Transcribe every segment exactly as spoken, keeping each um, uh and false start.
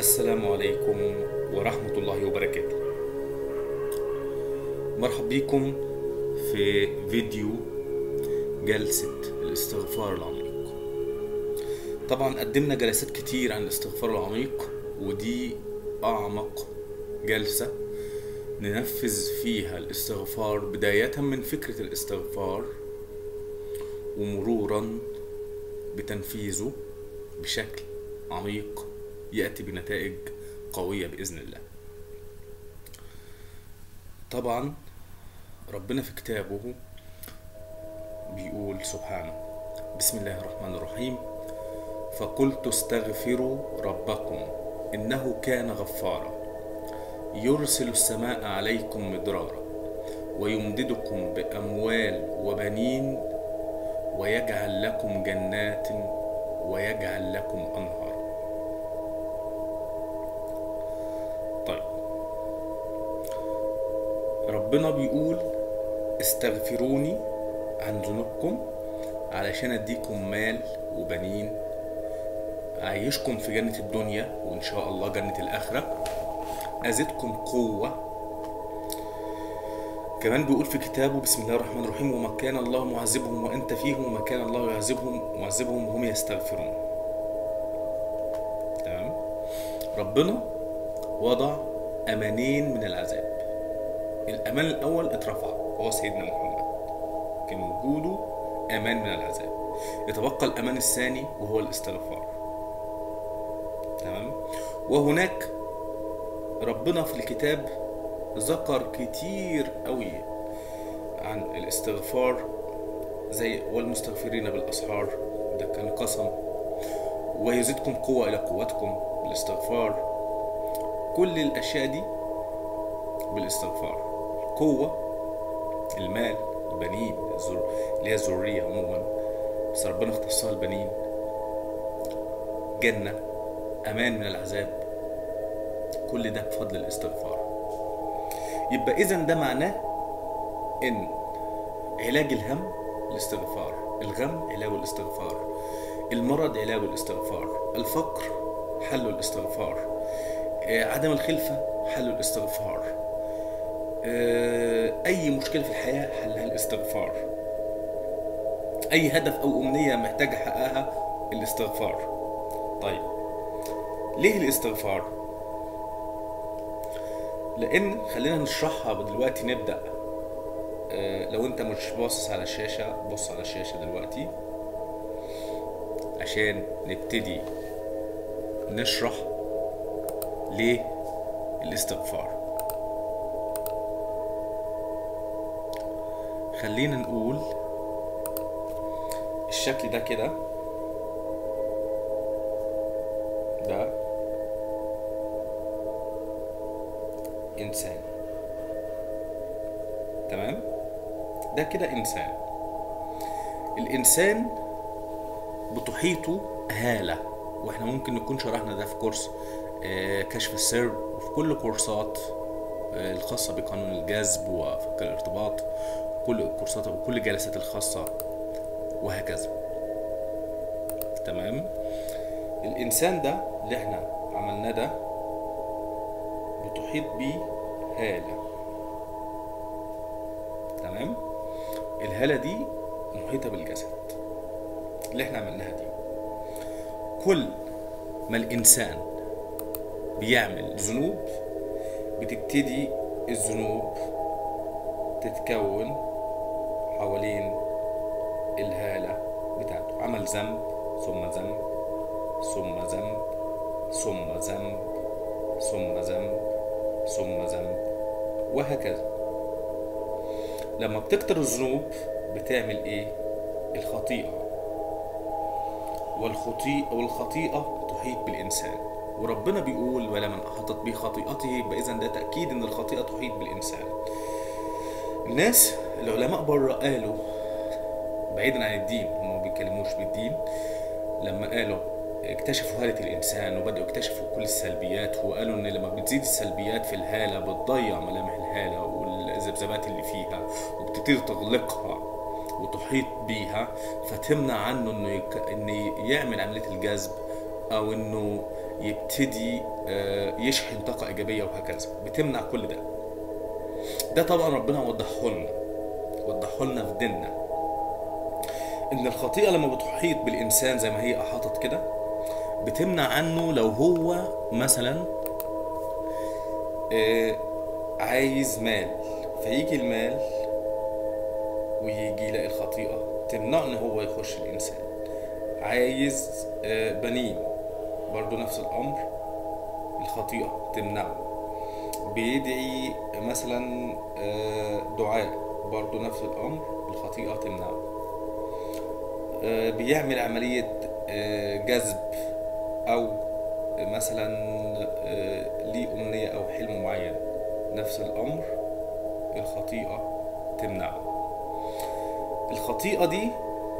السلام عليكم ورحمة الله وبركاته. مرحب بكم في فيديو جلسة الاستغفار العميق. طبعا قدمنا جلسات كتير عن الاستغفار العميق، ودي أعمق جلسة ننفذ فيها الاستغفار، بداية من فكرة الاستغفار ومرورا بتنفيذه بشكل عميق يأتي بنتائج قوية بإذن الله. طبعا ربنا في كتابه بيقول سبحانه: بسم الله الرحمن الرحيم، فقلت استغفروا ربكم إنه كان غفارا يرسل السماء عليكم مدرارا ويمددكم بأموال وبنين ويجعل لكم جنات ويجعل لكم أنهار. طيب، ربنا بيقول استغفروني عن ذنوبكم علشان اديكم مال وبنين، اعيشكم في جنة الدنيا وان شاء الله جنة الاخرة، ازيدكم قوة. كمان بيقول في كتابه بسم الله الرحمن الرحيم: وما كان الله معذبهم وانت فيهم وما كان الله يعذبهم معذبهم وهم يستغفرون. تمام. ربنا وضع امانين من العذاب. الامان الاول اترفع وهو سيدنا محمد، كان وجوده امان من العذاب. يتبقى الامان الثاني وهو الاستغفار. تمام. وهناك ربنا في الكتاب ذكر كتير قوي عن الاستغفار، زي والمستغفرين بالاسحار، ده كان قسم، ويزيدكم قوة الى قوتكم بالاستغفار. كل الاشياء دي بالاستغفار. قوة، المال، البنين، الزر... اللي هي الذرية عموما، بس ربنا اختصها البنين. جنة، امان من العذاب، كل ده بفضل الاستغفار. يبقى اذا ده معناه ان علاج الهم الاستغفار، الغم علاجه الاستغفار، المرض علاجه الاستغفار، الفقر حله الاستغفار، عدم الخلفة حله الاستغفار، اي مشكلة في الحياة حلها الاستغفار، اي هدف او امنية محتاج احققها الاستغفار. طيب، ليه الاستغفار؟ لان خلينا نشرحها دلوقتي. نبدأ. لو انت مش باصص على الشاشة، بص على الشاشة دلوقتي عشان نبتدي نشرح ليه الاستغفار. خلينا نقول الشكل ده كده، ده انسان. تمام. ده كده انسان. الانسان بتحيطه هالة، واحنا ممكن نكون شرحنا ده في كورس كشف السر، وفي كل كورسات الخاصة بقانون الجذب وفك الارتباط، كل الكورسات وكل الجلسات الخاصة وهكذا. تمام. الانسان ده اللي احنا عملناه ده بتحيط بيه هالة. تمام. الهالة دي محيطة بالجسد اللي احنا عملناها دي. كل ما الانسان بيعمل ذنوب بتبتدي الذنوب تتكون حوالين الهالة بتاعته. عمل ذنب ثم ذنب ثم ذنب ثم ذنب ثم ذنب ثم ذنب وهكذا. لما بتكتر الذنوب بتعمل ايه؟ الخطيئة. والخطيئة والخطيئة تحيط بالإنسان، وربنا بيقول ولا من أحاطت به خطيئته، يبقى إذن ده تأكيد إن الخطيئة تحيط بالإنسان. الناس العلماء بره قالوا، بعيدا عن الدين، هم ما بيتكلموش بالدين، لما قالوا اكتشفوا هالة الإنسان وبدأوا يكتشفوا كل السلبيات، وقالوا إن لما بتزيد السلبيات في الهالة بتضيع ملامح الهالة والذبذبات اللي فيها، وبتبتدي تغلقها وتحيط بيها، فتمنع عنه إنه يك... إنه يعمل عملية الجذب او انه يبتدي آه، يشحن طاقة ايجابية وهكذا، بتمنع كل ده. ده طبعا ربنا وضحه لنا وضحه لنا في ديننا، ان الخطيئة لما بتحيط بالانسان زي ما هي احاطت كده، بتمنع عنه لو هو مثلا آه، عايز مال، فيجي المال ويجي يلاقي الخطيئة تمنع ان هو يخش الانسان. عايز آه، بنين، برضو نفس الامر، الخطيئة تمنعه. بيدعي مثلا آه، دعاء، برضو نفس الامر، الخطيئة تمنعه. آه، بيعمل عملية آه، جذب، او مثلا آه، ليه امنية او حلم معين، نفس الامر، الخطيئة تمنعه. الخطيئة دي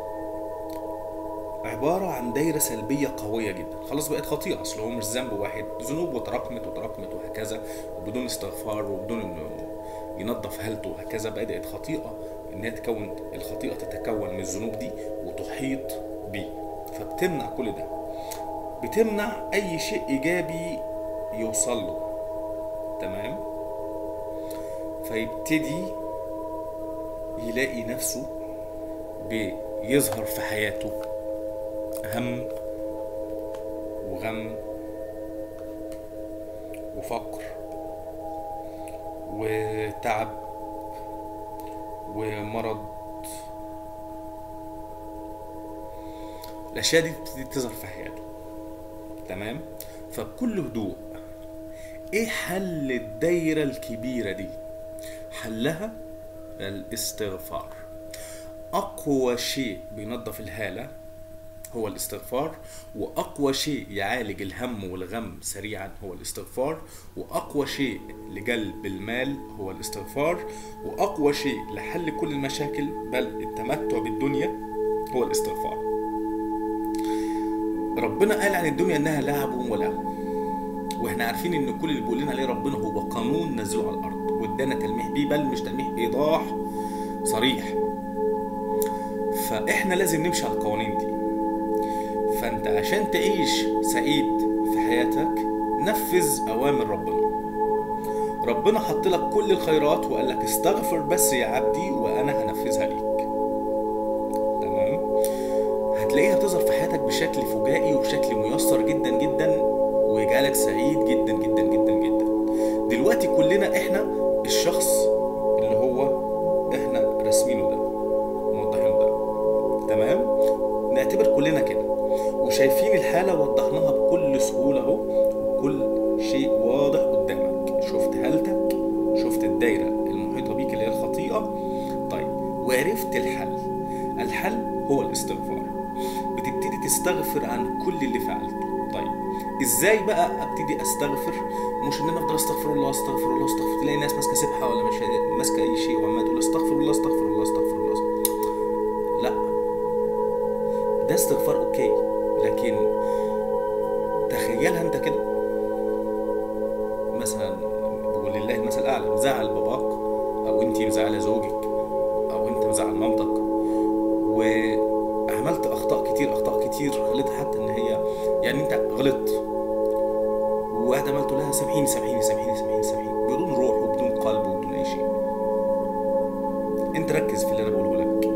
عبارة عن دايرة سلبية قوية جدا، خلاص بقت خطيئة، اصل هو مش ذنب واحد، ذنوب وتراكمت وتراكمت وهكذا، وبدون استغفار وبدون انه ينظف هالته وهكذا، بدأت خطيئة انها تكون، الخطيئة تتكون من الذنوب دي وتحيط بيه، فبتمنع كل ده، بتمنع اي شيء ايجابي يوصل له. تمام؟ فيبتدي يلاقي نفسه بيظهر في حياته هم وغم وفقر وتعب ومرض. الاشياء دي بتبتدي تظهر في حياته. تمام؟ فبكل هدوء، ايه حل الدايرة الكبيرة دي؟ حلها الاستغفار. اقوى شيء بينظف الهالة هو الاستغفار، واقوى شيء يعالج الهم والغم سريعا هو الاستغفار، واقوى شيء لجلب المال هو الاستغفار، واقوى شيء لحل كل المشاكل بل التمتع بالدنيا هو الاستغفار. ربنا قال عن الدنيا انها لعب ولهو، واحنا عارفين ان كل اللي بيقول لنا عليه ربنا هو قانون نزله على الارض وادانا تلميح بيه، بل مش تلميح، ايضاح صريح. فاحنا لازم نمشي على القوانين دي. فانت عشان تعيش سعيد في حياتك نفذ اوامر ربنا. ربنا حط لك كل الخيرات وقال لك استغفر بس يا عبدي وانا هنفذها ليك. تمام؟ هتلاقيها بتظهر في حياتك بشكل فجائي وبشكل ميسر جدا جدا، ويجعلك سعيد جدا جدا جدا جدا. دلوقتي كلنا احنا الشخص اللي هو احنا راسمينه ده، موضحينه ده. تمام؟ نعتبر كلنا كده وشايفين الحالة، وضحناها بكل سهولة اهو، وكل شيء واضح قدامك. شفت هالتك، شفت الدايرة المحيطة بيك اللي هي الخطيئة. طيب، وعرفت الحل. الحل هو الاستغفار. بتبتدي تستغفر عن كل اللي فعلته. طيب، ازاي بقى ابتدي استغفر؟ مش ان انا افضل استغفر الله استغفر الله استغفر، تلاقي ناس ماسكه سبحه ولا مش ماسكه اي شيء وعماله تقول استغفر الله استغفر الله استغفر الله. لا، ده استغفار اوكي، لكن تخيلها انت كده مثلا، ولله المثل الاعلى، مزعل باباك، او انت مزعله زوجك، او انت مزعل مامتك، وعملت اخطاء كتير اخطاء كتير خلتها حتى ان هي يعني انت غلطت، وقاعد عملت لها سامحيني سامحيني سامحيني سامحيني سامحيني بدون روح وبدون قلب وبدون اي شيء. انت ركز في اللي انا بقوله لك.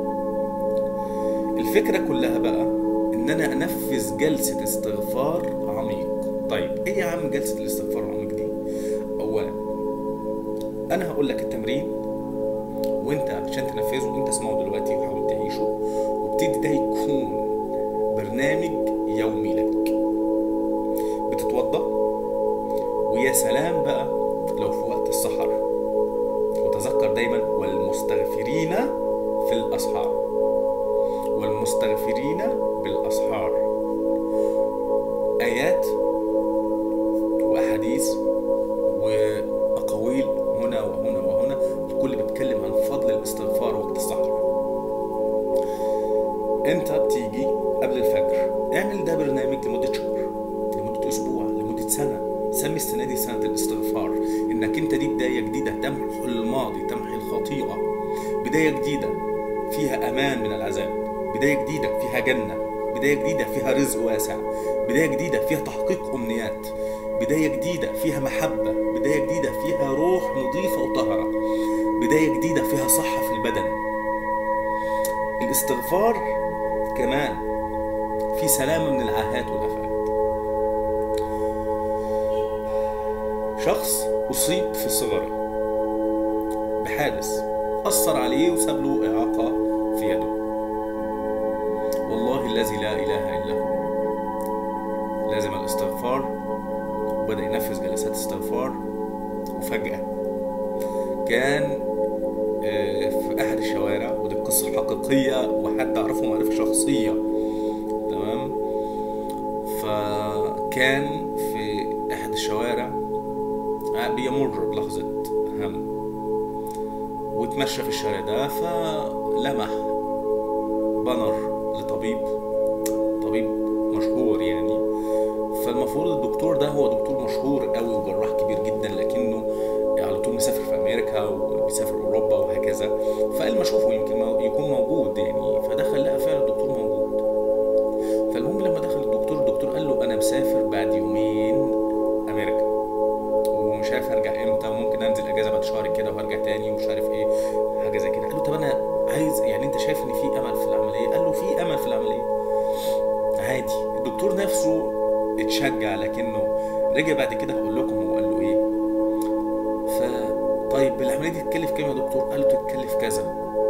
الفكره كلها بقى ان انا انفذ جلسه استغفار عميق. طيب، ايه يا عم جلسه الاستغفار العميق دي؟ اولا انا هقول لك التمرين، وانت عشان تنفذه انت اسمعه دلوقتي وحاول تعيشه، وابتدي ده يكون برنامج يومي لك. بتتوضا، ويا سلام بقى لو في وقت السحر، وتذكر دايما والمستغفرين في الاسحار، والمستغفرين بالاسحار. ايات واحاديث واقاويل هنا وهنا وهنا، الكل بيتكلم عن فضل الاستغفار وقت السحر. انت بتيجي قبل الفجر، اعمل ده برنامج لمدة شهر، لمدة اسبوع، لمدة سنة. سمي السنة دي سنة الاستغفار، انك انت دي بداية جديدة تمحو الماضي، تمحي الخطيئة. بداية جديدة فيها امان من العذاب، بداية جديدة فيها جنة، بداية جديدة فيها رزق واسع، بداية جديدة فيها تحقيق أمنيات، بداية جديدة فيها محبة، بداية جديدة فيها روح نظيفة وطاهرة، بداية جديدة فيها صحة في البدن. الاستغفار كمان في سلامة من العاهات والآفات. شخص أصيب في صغره بحادث أثر عليه وساب له إعاقة في يده، والله الذي لا إله إلا هو لازم الاستغفار، وبدأ ينفذ جلسات استغفار. وفجأة كان في أحد الشوارع، ودي قصة حقيقية وحد أعرفه معرفة شخصية، تمام؟ فكان في أحد الشوارع بيمر بلحظة هم، وتمشى في الشارع ده فلمح بانر لطبيب طبيب مشهور يعني. فالمفروض الدكتور ده هو دكتور مشهور قوي وجراح كبير جدا، لكنه على طول مسافر في امريكا وبيسافر اوروبا وهكذا، فقال ما اشوفه يمكن يكون موجود يعني. فدخل لقى فعلا الدكتور موجود. فالمهم لما دخل الدكتور، الدكتور قال له انا مسافر بعد يومين امريكا ومش عارف هرجع امتى، وممكن انزل اجازه بعد شهر كده وهرجع تاني ومش عارف ايه حاجه زي كده. قال له طب انا عايز يعني انت شايف ان في امل في العمليه؟ قال له في امل في العمليه عادي. الدكتور نفسه اتشجع، لكنه رجع بعد كده هقول لكم هو قال له ايه. ف طيب العمليه دي تتكلف كام يا دكتور؟ قال له تتكلف كذا.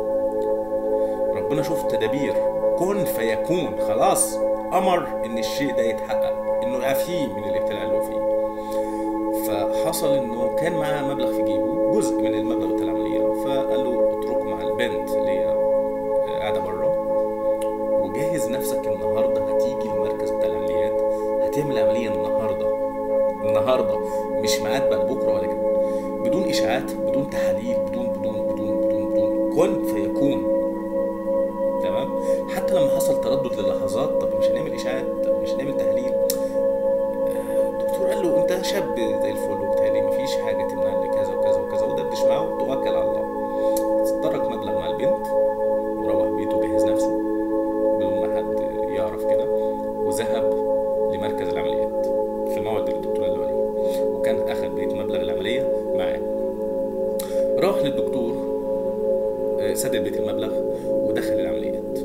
ربنا شوف تدابير، كن فيكون، خلاص امر ان الشيء ده يتحقق، انه يعفيه من الابتلاء اللي هو فيه. فحصل انه كان معاه مبلغ في جيبه، جزء من المبلغ بتاع العمليه، فقال له اتركه مع البنت اللي هي قاعده بره، وجهز نفسك النهارده هتيجي المركز بتاع العمليات، هتعمل عمليه النهارده النهارده مش ميعاد بعد بكره ولا كده، بدون اشاعات، بدون تحاليل، بدون بدون بدون بدون بدون كن فيكون، تمام؟ حتى لما حصل تردد للحظات، طب مش هنعمل اشاعات، طب مش هنعمل تحليل، الدكتور قال له انت شاب زي الفل وبالتالي مفيش حاجه تمنع لك كذا وكذا وكذا، ودردش معاه وتوكل على الله. ترك مبلغ مع البنت وروح بيته، جهز نفسه بدون ما حد يعرف كده، وذهب لمركز العمليات في الموعد اللي الدكتور قال له عليه، وكان اخذ بقيه مبلغ العمليه معاه. راح للدكتور، سدد بقيه المبلغ ودخل العمليات.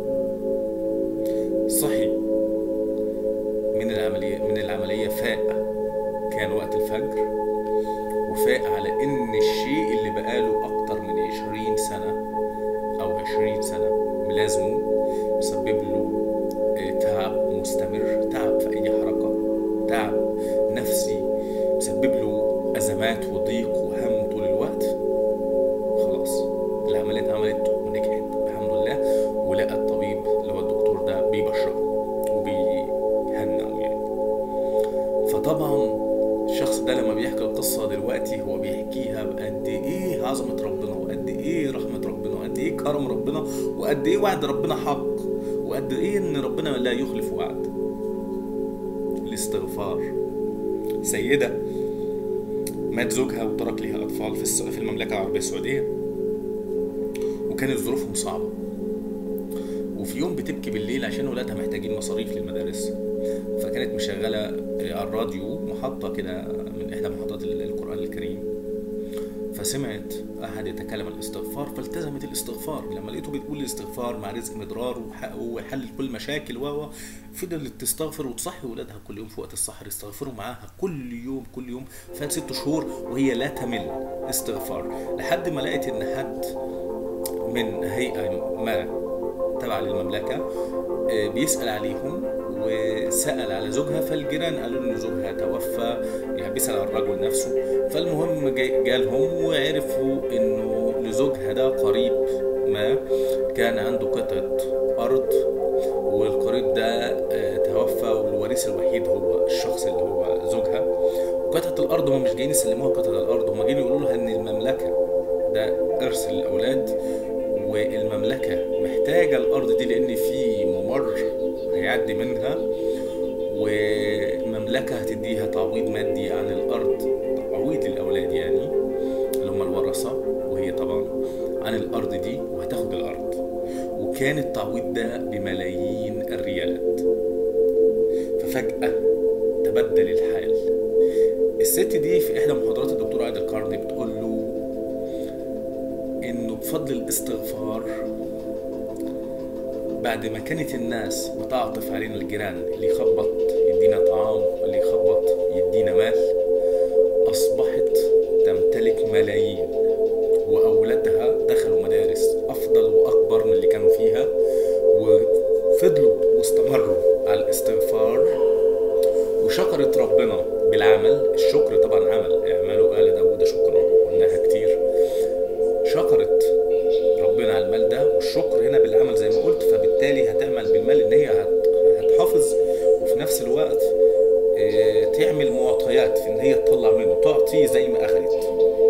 صحي من العمليه من العمليه فاق، كان وقت الفجر، وفاق على ان الشيء اللي بقاله اكتر من عشرين سنه او عشرين سنه ملازمه، مسبب له تعب مستمر، تعب في اي حركه، تعب نفسي، مسبب له ازمات وضيق وهم طول الوقت. خلاص العمليه اتعملت ونجحت الحمد لله، ولقى الطبيب اللي هو الدكتور ده بيبشره وبيهنئه يعني. فطبعا الشخص ده لما بيحكي القصه دلوقتي هو بيحكيها بقد ايه عظمه ربنا، وقد ايه رحمه ربنا، وقد ايه كرم ربنا، وقد ايه وعد ربنا حق، وقد ايه ان ربنا لا يخلف وعد. الاستغفار. سيدة مات زوجها وترك لها اطفال في في المملكة العربية السعودية، وكانت ظروفهم صعبة، وفي يوم بتبكي بالليل عشان ولادها محتاجين مصاريف للمدارس، فكانت مشغلة على الراديو محطة كده من احدى محطات القرآن الكريم، فسمعت أحد يتكلم عن الاستغفار فالتزمت الاستغفار. لما لقيته بتقول الاستغفار مع رزق مدرار وحل كل مشاكل و فضلت تستغفر وتصحي ولادها كل يوم في وقت السحر يستغفروا معاها كل يوم كل يوم، فات ست شهور وهي لا تمل استغفار، لحد ما لقيت إن حد من هيئة ما تبع للمملكة بيسأل عليهم، وسأل على زوجها، فالجيران قالوا إن زوجها توفى، يعني بيسأل على الرجل نفسه. فالمهم جالهم وعرفوا إنه لزوجها ده قريب ما كان عنده قطعة أرض، والقريب ده توفى، والوريث الوحيد هو الشخص اللي هو زوجها. وقطعة الأرض هم مش جايين يسلموها قطعة الأرض، هم جايين يقولوا لها إن المملكة ده إرث للأولاد، والمملكة محتاجة الأرض دي لأن في ممر هيعدي منها، والمملكة هتديها تعويض مادي عن الأرض، تعويض للأولاد يعني اللي هم الورثة، وهي طبعا عن الأرض دي، وهتاخد الأرض. وكان التعويض ده بملايين الريالات. ففجأة تبدل الحال. الست دي في إحدى محاضرات الدكتور عادل القرني بتقول له إنه بفضل الاستغفار بعد ما كانت الناس بتعطف علينا الجيران، اللي يخبط يدينا طعام واللي يخبط يدينا مال، أصبحت تمتلك ملايين، وأولادها دخلوا مدارس أفضل وأكبر من اللي كانوا فيها، وفضلوا واستمروا على الاستغفار، وشكرت ربنا بالعمل. الشكر طبعا عمل، اعملوا آل داود شكرا، قلناها كتير. شكرت ربنا على المال ده، والشكر هنا بالعمل زي ما قلت. فبالتالي هتعمل بالمال ان هي هتحافظ، وفي نفس الوقت تعمل معطيات في ان هي تطلع منه، تعطي زي ما اخذت.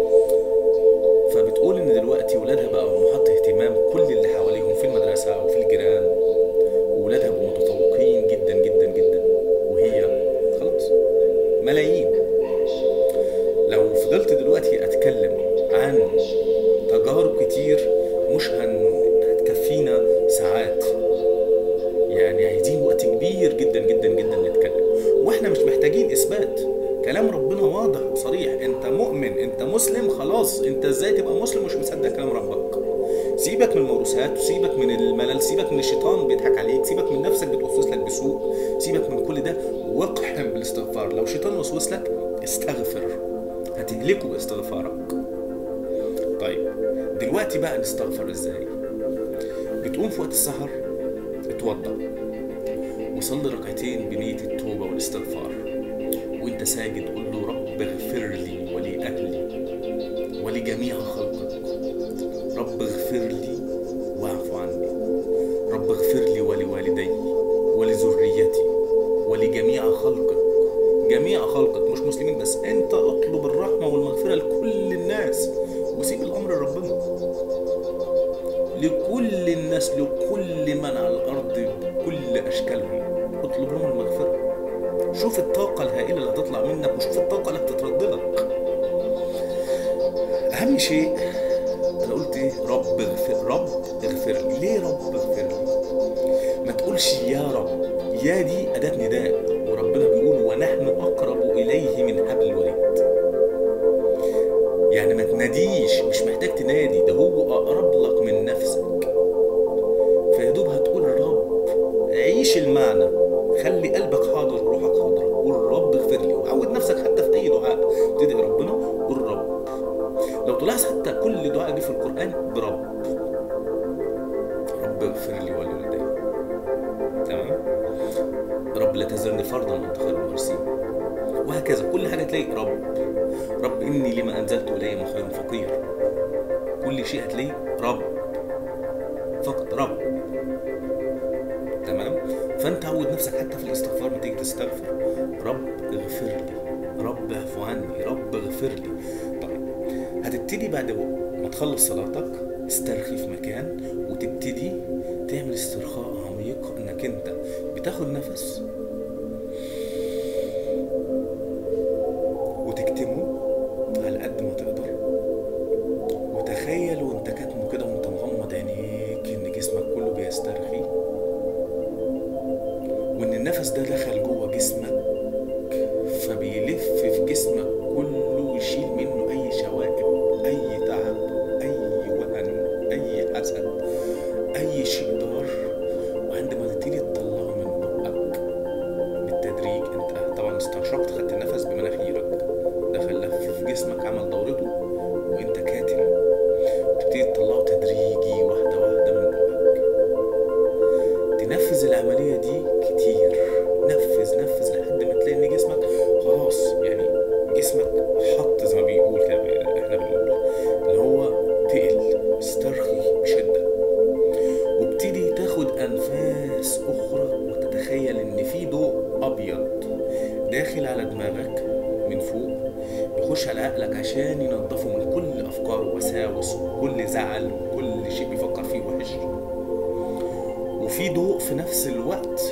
فبتقول ان دلوقتي ولادها بقوا محط اهتمام كل اللي حواليهم في المدرسة وفي الجيران، وولادها بقوا متفوقين جدا جدا جدا، وهي خلاص ملايين. لو فضلت دلوقتي اتكلم عن تجارب كتير مش هتكفينا ساعات، يعني عايزين وقت كبير جدا جدا جدا نتكلم، واحنا مش محتاجين اثبات. كلام ربنا واضح وصريح. انت مؤمن، انت مسلم، خلاص. انت ازاي تبقى مسلم مش مصدق كلام ربك؟ سيبك من الموروثات، وسيبك من الملل، سيبك من الشيطان بيضحك عليك، سيبك من نفسك بتوسوس لك بسوء، سيبك من كل ده واقحم بالاستغفار. لو شيطان وسوس لك استغفر، هتهلكه باستغفارك. طيب دلوقتي بقى نستغفر ازاي؟ بتقوم في وقت السحر اتوضى وصلي ركعتين بنية التوبة والاستغفار، وانت ساجد قول له رب اغفر لي ولأهلي ولجميع خلقك، رب اغفر لي واعف عني، رب اغفر لي ولوالدي ولذريتي ولجميع خلقك. جميع خلقك مش مسلمين بس، انت اطلب الرحمة والمغفرة لكل الناس، وسيب الامر لربنا. لكل الناس، لكل من على الارض بكل اشكالهم، اطلب لهم المغفرة. شوف الطاقة الهائلة اللي هتطلع منك، وشوف الطاقة اللي هتترد لك. اهم شيء انا قلت ايه؟ رب اغفر، رب اغفر لي. ليه رب اغفر لي؟ ما تقولش يا رب، يا دي اداة نداء، وربنا بيقول ونحن اقرب اليه من حبل الوريد. يعني ما تناديش، مش محتاج تنادي، ده هو اقرب لك من نفسك. فيدوب هتقول الرب. عيش المعنى، خلي قلبك حاضر وروحك حاضرة. قول رب اغفر لي، وعود نفسك حتى في اي دعاء تدعي ربنا قول رب. لو تلاحظ حتى كل دعاء جه في القرآن برب، رب اغفر لي ولوالدي، تمام؟ رب لا تذرني فردا وانت خير الوارثين، وهكذا. كل حاجة تلاقي رب. رب إني لما أنزلت إلي من خير فقير. كل شيء هتلاقي رب، فقط رب، تمام؟ فأنت عود نفسك حتى في الاستغفار ما تيجي تستغفر رب اغفر لي، رب اعفو عني، رب اغفر لي. طيب هتبتدي بعد ما تخلص صلاتك استرخي في مكان، وتبتدي تعمل استرخاء عميق، انك انت بتاخد نفس وتكتمه على قد ما تقدر، وتخيل وانت كاتمه كده وانت مغمض عينيك ان جسمك كله بيسترخي، وان النفس ده دخل جوه جسمك فبيلف في جسمك كله ويشيل منه اي شوائب، اي تعب، اي وهن، اي حسد، اي شيء ضار. وعندما تبتدي تطلعه من بقك بالتدريج، انت طبعا استنشقت، خدت النفس بمناخيرك، دخل لف في جسمك عمل دورته وانت كاتم، تبتدي تطلعه تدريجي واحده واحده من بقك. تنفذ العمليه دي كتير، نفذ نفذ لحد ما تلاقي ان جسمك خلاص، يعني جسمك حط زي ما بيقول كده، احنا بنقول اللي هو تقل. استرخي بشده وابتدي تاخد انفاس اخرى، وتتخيل ان في ضوء ابيض داخل على دماغك من فوق، يخش على عقلك عشان ينظفه من كل افكار ووساوس وكل زعل وكل شيء بيفكر فيه وحش. وفي ضوء في نفس الوقت،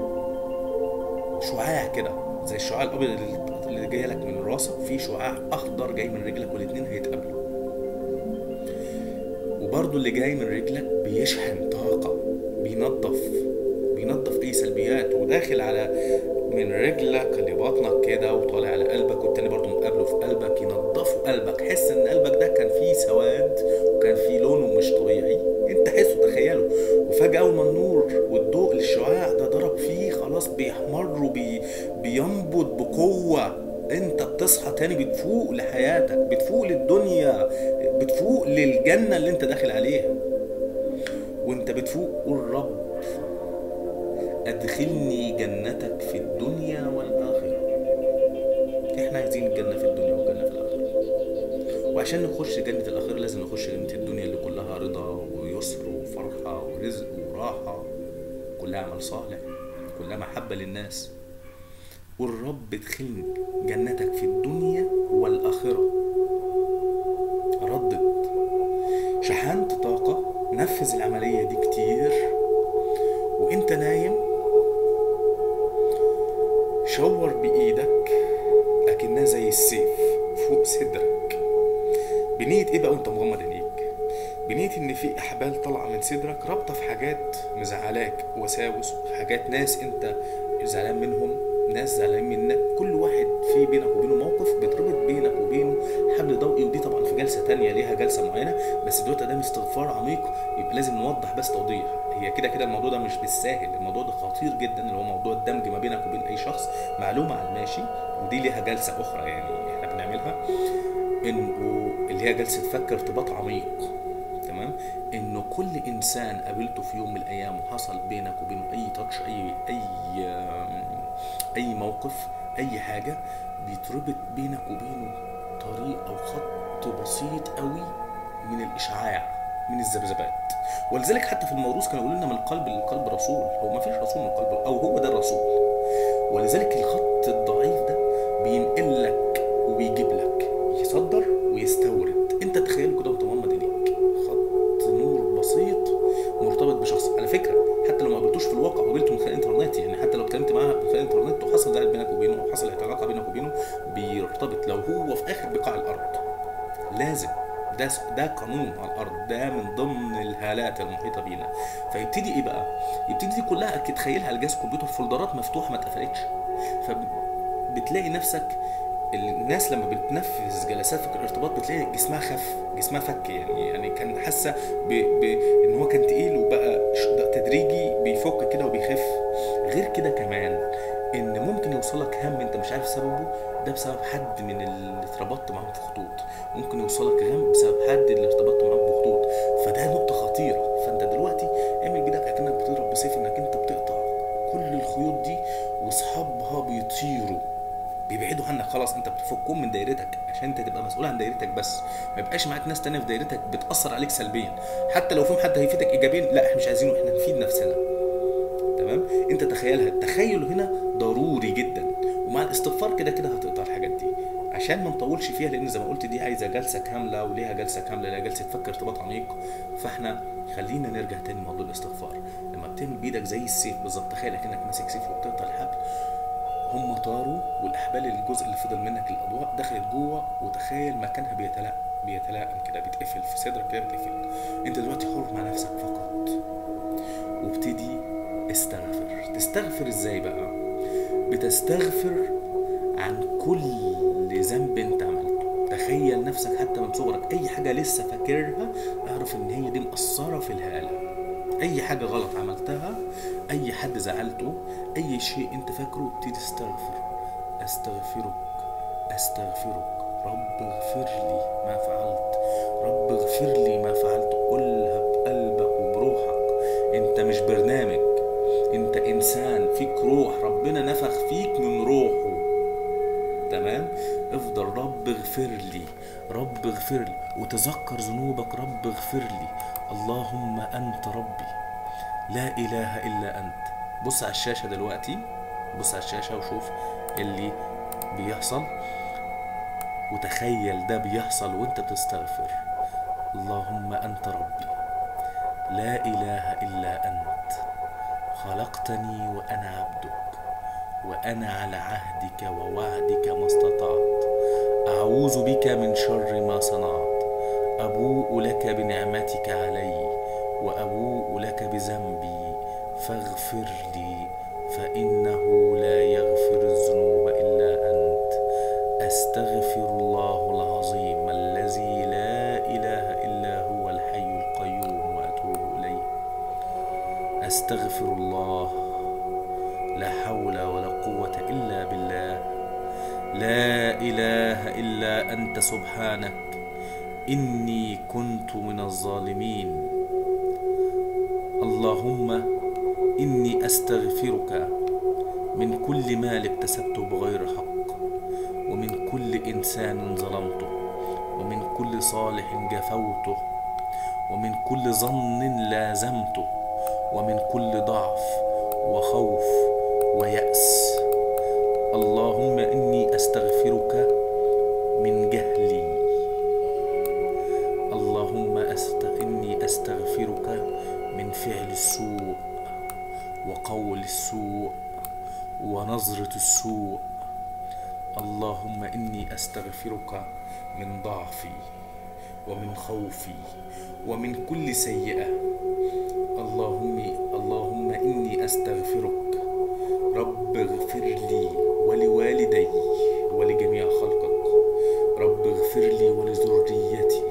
شعاع كده زي الشعاع الابيض اللي جاي لك من راسك، في شعاع اخضر جاي من رجلك، والاتنين هيتقابلوا. وبرضو اللي جاي من رجلك بيشحن طاقة بينظف بينظف اي سلبيات، وداخل على من رجلك لبطنك كده وطالع على قلبك، والتاني برضو مقابله في قلبك، ينظفوا قلبك. حس ان قلبك ده كان فيه سواد وكان فيه لونه مش طبيعي، انت حسه تخيله، وفجأة اول ما النور والضوء الشعاع ده ضرب فيه خلاص بيحمر وبي بينبض بقوة. انت بتصحى تاني، بتفوق لحياتك، بتفوق للدنيا، بتفوق للجنة اللي انت داخل عليها. وانت بتفوق قول رب ادخلني جنتك في الدنيا والآخرة. احنا عايزين الجنة في الدنيا والجنة في الآخرة، وعشان نخش جنة الآخرة لازم نخش جنة الدنيا اللي كلها رضا ويسر وفرحة ورزق وراحة، كلها عمل صالح، كلها محبة للناس. قول رب ادخلني جنتك في الدنيا والآخرة. ردد، شحنت طاقة، نفذ العملية دي كتير وانت نايم. شور بإيدك أكنها زي السيف فوق صدرك، بنية إيه بقى وأنت مغمض عينيك؟ بنية إن في أحبال طالعة من صدرك رابطة في حاجات مزعلاك، وساوس، حاجات ناس أنت زعلان منهم، ناس زعلانين منك، كل واحد في بينك وبينه موقف بتربط بينك وبينه حبل ضوئي. ودي طبعا في جلسة تانية ليها جلسة معينة، بس دلوقتي ده استغفار عميق، يبقى لازم نوضح بس توضيح. هي كده كده الموضوع ده مش بالساهل، الموضوع ده خطير جدا، اللي هو موضوع الدمج ما بينك وبين اي شخص. معلومه على الماشي، ودي ليها جلسه اخرى يعني احنا بنعملها، انه اللي هي جلسه فك ارتباط عميق. تمام؟ انه كل انسان قابلته في يوم من الايام وحصل بينك وبينه اي تاتش، اي اي اي موقف، اي حاجه، بيتربط بينك وبينه طريق او خط بسيط قوي من الاشعاع، من الذبذبات. ولذلك حتى في الموروث كانوا يقولوا لنا من القلب للقلب رسول، هو ما فيش رسول من القلب، او هو ده الرسول. ولذلك الخط الضعيف ده بينقل لك وبيجيب لك، يصدر ويستورد. انت تخيل كده وانت مغمض عينيك، خط نور بسيط مرتبط بشخص. على فكره حتى لو ما قابلتوش في الواقع وقابلته من خلال الانترنت، يعني حتى لو اتكلمت معاه من خلال الانترنت وحصل زعل بينك وبينه وحصل علاقه بينك وبينه، بيرتبط لو هو في اخر بقاع الارض. لازم، ده ده قانون على الارض، ده من ضمن الهالات المحيطه بينا. فيبتدي ايه بقى؟ يبتدي دي كلها تخيلها الجهاز كمبيوتر، فولدرات مفتوحه ما اتقفلتش. فبتلاقي نفسك الناس لما بتنفذ جلسات فك الارتباط بتلاقي جسمها خف، جسمها فك، يعني يعني كان حاسه بان هو كان تقيل وبقى تدريجي بيفك كده وبيخف. غير كده كمان ان ممكن يوصلك هم انت مش عارف سببه، ده بسبب حد من اللي اتربطت معاهم في خطوط. ممكن يوصلك غم بسبب حد اللي ارتبطت معاهم بخطوط. فده نقطه خطيره. فانت دلوقتي اعمل بايدك اكنك بتضرب بسيف، انك انت بتقطع كل الخيوط دي، واصحابها بيطيروا بيبعدوا عنك. خلاص انت بتفكهم من دايرتك عشان انت تبقى مسؤول عن دايرتك بس، ما يبقاش معاك ناس تانية في دايرتك بتاثر عليك سلبيا. حتى لو فيهم حد هيفيدك ايجابيا، لا احنا مش عايزينه، احنا نفيد نفسنا. تمام؟ انت تخيلها، التخيل هنا ضروري جدا، ومع الاستغفار كده كده هتقطع الحاجات دي. عشان ما نطولش فيها، لان زي ما قلت دي عايزه جلسه كامله، وليها جلسه كامله، ليها جلسه فك ارتباط عميق. فاحنا خلينا نرجع تاني لموضوع الاستغفار. لما بتعمل بايدك زي السيف بالظبط، تخيل انك ماسك سيف وبتقطع الحبل، هم طاروا والاحبال الجزء اللي فضل منك الاضواء دخلت جوه، وتخيل مكانها بيتلائم بيتلائم كده، بيتقفل في صدرك كده، بيتقفل. انت دلوقتي حر مع نفسك فقط، وابتدي استغفر. تستغفر ازاي بقى؟ بتستغفر عن كل ذنب انت عملته. تخيل نفسك حتى من صغرك اي حاجه لسه فاكرها، اعرف ان هي دي مأثره في الهاله. اي حاجه غلط عملتها، اي حد زعلته، اي شيء انت فاكره، ابتدي استغفر. استغفرك استغفرك رب اغفر لي ما فعلت، رب اغفر لي ما فعلت. قولها بقلبك وبروحك. انت مش برنامج، انت انسان فيك روح، ربنا نفخ فيك من روحه. تمام؟ افضل رب اغفر لي، رب اغفر لي، وتذكر ذنوبك. رب اغفر لي، اللهم انت ربي لا اله الا انت. بص على الشاشة دلوقتي، بص على الشاشة وشوف اللي بيحصل، وتخيل ده بيحصل وانت بتستغفر. اللهم انت ربي لا اله الا انت، خلقتني وانا عبدك، وانا على عهدك ووعدك ما استطعت، اعوذ بك من شر ما صنعت، ابوء لك بنعمتك علي وابوء لك بذنبي، فاغفر لي فإنه لا يغفر الذنوب إلا أنت. أستغفر الله العظيم الذي لا إله إلا هو الحي القيوم وأتوب إليه. أستغفر الله، لا حول ولا قوة إلا بالله. لا إله إلا أنت سبحانك إني كنت من الظالمين. اللهم إني أستغفرك من كل مال اكتسبته بغير حق، ومن كل إنسان ظلمته، ومن كل صالح جفوته، ومن كل ظن لازمته، ومن كل ضعف وخوف ويأس. اللهم إني أستغفرك من جهلي. اللهم أست... إني أستغفرك من فعل السوء وقول السوء ونظرة السوء. اللهم إني أستغفرك من ضعفي ومن خوفي ومن كل سيئة. اللهم اللهم إني أستغفرك. رب اغفر لي ولوالدي ولجميع خلقك. رب اغفر لي ولذريتي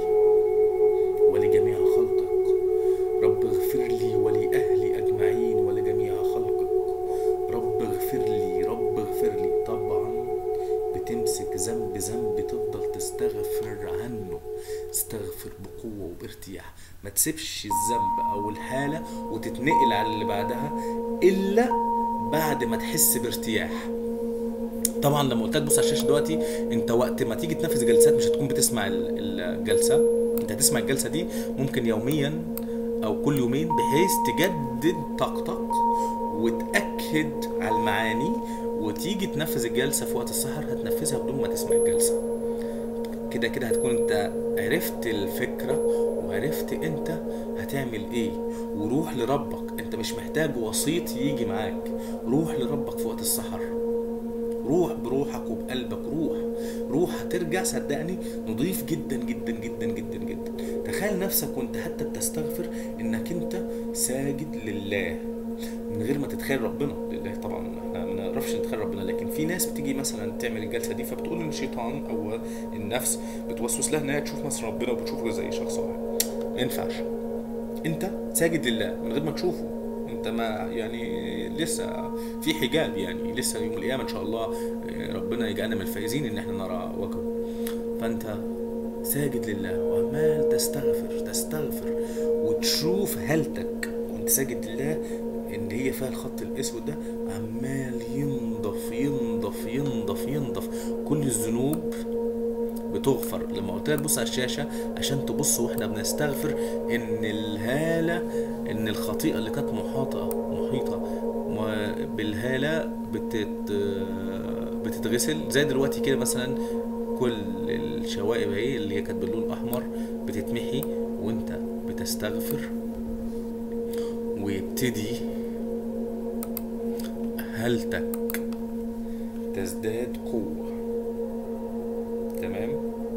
ولجميع خلقك. رب اغفر لي ولأهلي أجمعين ولجميع خلقك. رب اغفر لي، رب اغفر لي. طبعا بتمسك ذنب ذنب تفضل تستغفر عنه، استغفر بقوة وبارتياح. ما تسيبش الذنب أو الحالة وتتنقل على اللي بعدها إلا بعد ما تحس بارتياح. طبعا لما قلت لك بص على الشاشة دلوقتي، انت وقت ما تيجي تنفذ جلسات مش هتكون بتسمع الجلسة، انت هتسمع الجلسة دي ممكن يوميا او كل يومين، بحيث تجدد طاقتك وتأكد على المعاني، وتيجي تنفذ الجلسة في وقت السحر هتنفذها بدون ما تسمع الجلسة. كده كده هتكون انت عرفت الفكرة وعرفت انت هتعمل ايه. وروح لربك، انت مش محتاج وسيط يجي معاك. روح لربك في وقت السحر، روح بروحك وبقلبك. روح روح هترجع صدقني نضيف جدا جدا جدا جدا جدا. تخيل نفسك وانت حتى بتستغفر انك انت ساجد لله من غير ما تتخيل ربنا. لله طبعا احنا ما نعرفش نتخيل ربنا، لكن في ناس بتيجي مثلا تعمل الجلسه دي فبتقول ان الشيطان او النفس بتوسوس لها ان هي تشوف مثلا ربنا وبتشوفه زي شخص واحد. ما ينفعش، انت ساجد لله من غير ما تشوفه. انت ما يعني لسه في حجاب، يعني لسه يوم القيامه ان شاء الله ربنا يجعلنا من الفائزين ان احنا نرى وجهه. فانت ساجد لله وعمال تستغفر تستغفر وتشوف هالتك وانت ساجد لله ان هي فيها الخط الاسود ده عمال ينضف ينضف ينضف ينضف. كل الذنوب بتغفر. لما قلت لك بص على الشاشه عشان تبص واحنا بنستغفر ان الهاله، ان الخطيئه اللي كانت محاطه محيطه بالهاله بتت بتتغسل زي دلوقتي كده. مثلا كل الشوائب اهي اللي هي كانت باللون الاحمر بتتمحي وانت بتستغفر، ويبتدي هالتك تزداد قوة. تمام؟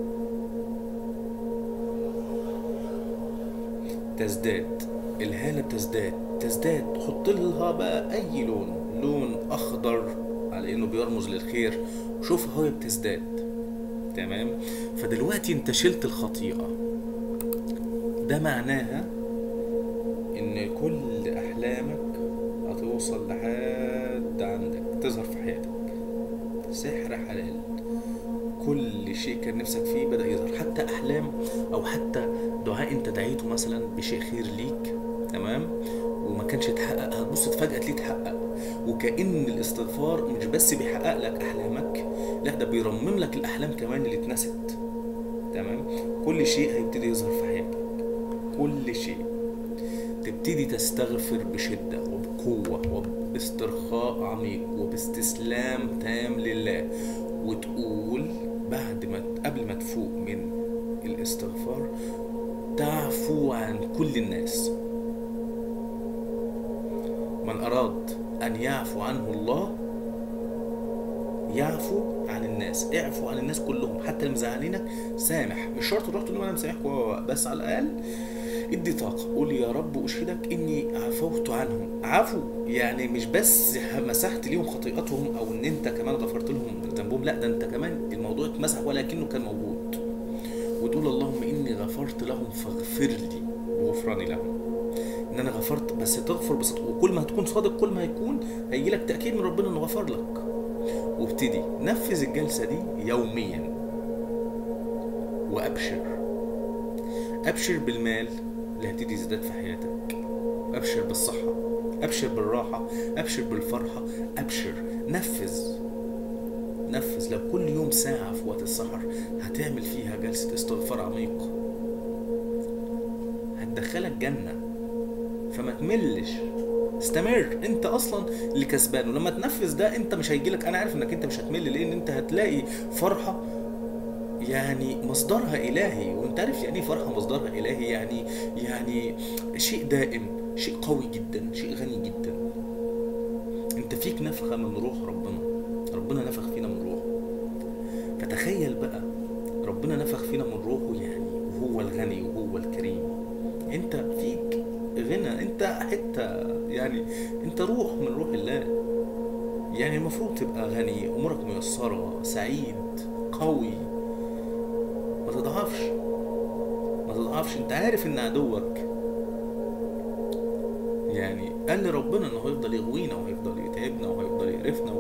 تزداد الهالة، بتزداد تزداد حط لها بقى اي لون، لون اخضر على انه بيرمز للخير. شوف هي بتزداد. تمام؟ فدلوقتي انت شلت الخطيئة، ده معناها ان كل احلامك هتوصل لحد عندك تظهر في حياتك. سحر حلال، كل شيء كان نفسك فيه بدأ يظهر، حتى احلام او حتى دعاء انت دعيته مثلا بشيء خير ليك. تمام؟ وما كانش يتحقق، هتبص تفاجأ تلاقيه اتحقق. وكأن الاستغفار مش بس بيحقق لك احلامك، لا ده بيرمم لك الاحلام كمان اللي اتنست. تمام؟ كل شيء هيبتدي يظهر في حياتك، كل شيء. تبتدي تستغفر بشدة وبقوة وباسترخاء عميق وباستسلام تام لله، وتقول بعد ما قبل ما تفوق من الاستغفار تعفو عن كل الناس. من أراد أن يعفو عنه الله يعفو عن الناس. اعفو عن الناس كلهم، حتى اللي مزعلينك سامح. مش شرط تروح تقول لهم انا مسامحكم، بس على الاقل ادي طاقة، قول يا رب أشهدك إني عفوت عنهم. عفو يعني مش بس مسحت ليهم خطيئتهم أو إن أنت كمان غفرت لهم ذنبهم، لا ده أنت كمان الموضوع اتمسح ولكنه كان موجود. وتقول اللهم إني غفرت لهم فاغفر لي بغفراني لهم. إن أنا غفرت، بس تغفر بصدق، وكل ما هتكون صادق كل ما هيكون هيجي لك تأكيد من ربنا إنه غفر لك. وابتدي نفذ الجلسة دي يوميا وأبشر. أبشر بالمال اللي هتبتدي يزداد في حياتك، أبشر بالصحة، أبشر بالراحة، أبشر بالفرحة، أبشر. نفذ نفذ. لو كل يوم ساعة في وقت السحر هتعمل فيها جلسة استغفار عميق هتدخلك جنة، فما تملش، استمر. انت اصلا اللي كسبان، ولما تنفذ ده انت مش هيجيلك، انا عارف انك انت مش هتمل، لان انت هتلاقي فرحة يعني مصدرها إلهي. وانت عارف يعني فرحة مصدرها إلهي، يعني يعني شيء دائم، شيء قوي جدا، شيء غني جدا. انت فيك نفخة من روح ربنا، ربنا نفخ فينا من روحه. فتخيل بقى ربنا نفخ فينا من روحه يعني، وهو الغني وهو الكريم. انت فيك غنى، انت حتة يعني، انت روح من روح الله. يعني المفروض تبقى غني، امورك ميسرة، سعيد، قوي، ما تضعفش ما تضعفش. انت عارف ان عدوك يعني قال لربنا انه هيفضل يغوينا وهيفضل يتعبنا وهيفضل يقرفنا،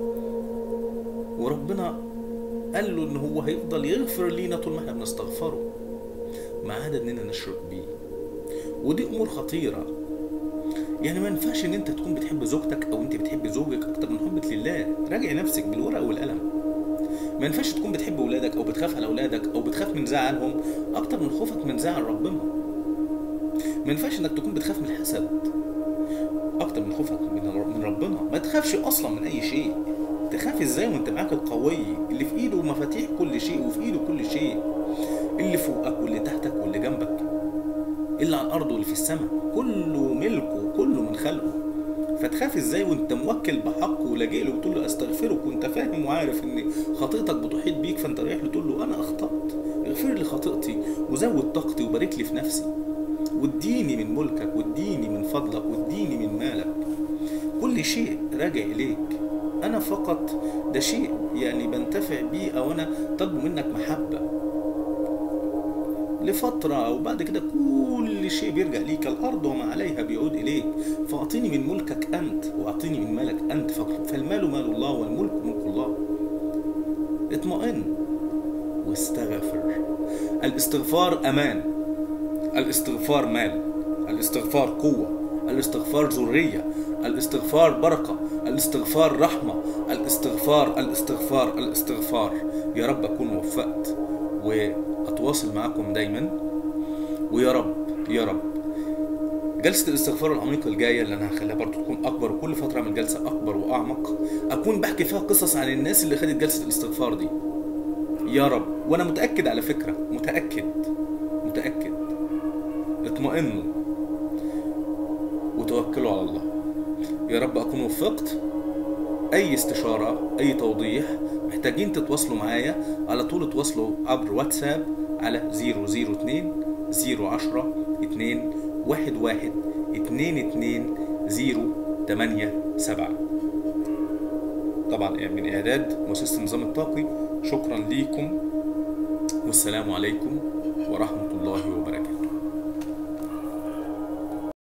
وربنا قال له ان هو هيفضل يغفر لينا طول ما احنا بنستغفره، ما عدا اننا نشرك بيه. ودي امور خطيرة. يعني ما ينفعش ان انت تكون بتحب زوجتك او انت بتحب زوجك اكتر من حبك لله. راجع نفسك بالورقة والقلم. ما ينفعش تكون بتحب اولادك او بتخاف على اولادك او بتخاف من زعلهم اكتر من خوفك من زعل ربنا. ما ينفعش انك تكون بتخاف من الحسد اكتر من خوفك من ربنا. ما تخافش اصلا من اي شيء. تخاف ازاي وانت معاك القوي اللي في ايده مفاتيح كل شيء، وفي ايده كل شيء، اللي فوقك واللي تحتك واللي جنبك، اللي على الارض واللي في السماء، كله ملكه، كله من خلقه. فتخاف ازاي وانت موكل بحقه ولاجئ له وتقول له استغفرك، وانت فاهم وعارف ان خطيئتك بتحيط بيك، فانت رايح له تقول له انا اخطأت، اغفر لي خطيئتي وزود طاقتي وبارك لي في نفسي، واديني من ملكك، واديني من فضلك، واديني من مالك. كل شيء راجع اليك، انا فقط ده شيء يعني بنتفع بيه، او انا طلب منك محبة لفترة، وبعد كده كل شيء بيرجع ليك، الأرض وما عليها بيعود إليك. فأعطيني من ملكك أنت، وأعطيني من مالك أنت، فالمال مال الله والملك ملك الله. اطمئن واستغفر. الاستغفار أمان، الاستغفار مال، الاستغفار قوة، الاستغفار ذرية، الاستغفار بركة، الاستغفار رحمة، الاستغفار الاستغفار الاستغفار. يا رب أكون وفقت وأتواصل معكم دايما، ويا رب يا رب جلسة الاستغفار العميقة الجاية اللي أنا هخليها برضو تكون أكبر، وكل فترة أعمل جلسة أكبر وأعمق، أكون بحكي فيها قصص عن الناس اللي خدت جلسة الاستغفار دي يا رب. وأنا متأكد على فكرة، متأكد متأكد اطمئنوا وتوكلوا على الله. يا رب أكون وفقت. أي استشارة، أي توضيح، محتاجين تتواصلوا معايا على طول، تواصلوا عبر واتساب على زيرو زيرو اتنين زيرو عشرة اتنين واحد واحد اتنين اتنين زيرو تمانية سبعة. طبعا من إعداد مؤسسة النظام الطاقي. شكرا ليكم والسلام عليكم ورحمة الله وبركاته.